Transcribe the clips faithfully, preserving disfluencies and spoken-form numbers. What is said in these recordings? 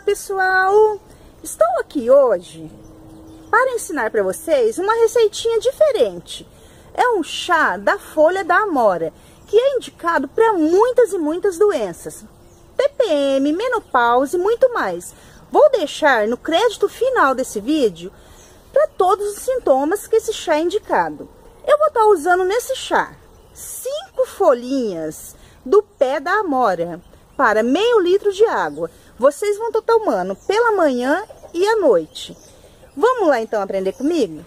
pessoal! Estou aqui hoje para ensinar para vocês uma receitinha diferente. É um chá da folha da amora, que é indicado para muitas e muitas doenças. T P M, menopausa e muito mais. Vou deixar no crédito final desse vídeo para todos os sintomas que esse chá é indicado. Eu vou estar usando nesse chá cinco folhinhas do pé da amora para meio litro de água. Vocês vão estar tomando pela manhã e à noite. Vamos lá então aprender comigo?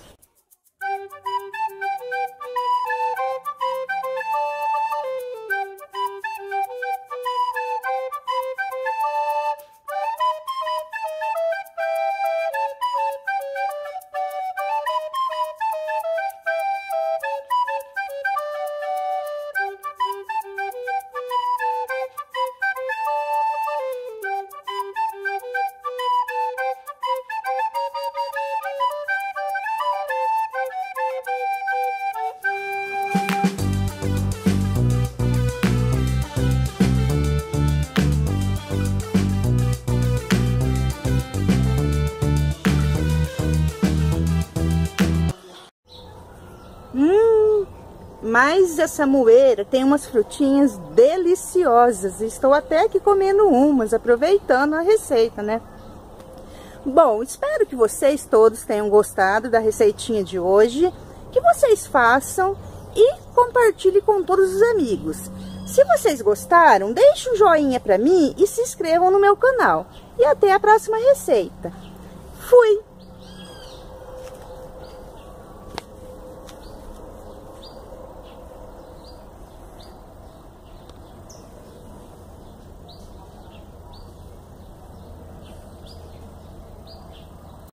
Hum, mas essa moeira tem umas frutinhas deliciosas. Estou até aqui comendo umas, aproveitando a receita, né? Bom, espero que vocês todos tenham gostado da receitinha de hoje, que vocês façam e compartilhem com todos os amigos. Se vocês gostaram, deixe um joinha para mim e se inscrevam no meu canal. E até a próxima receita. Fui!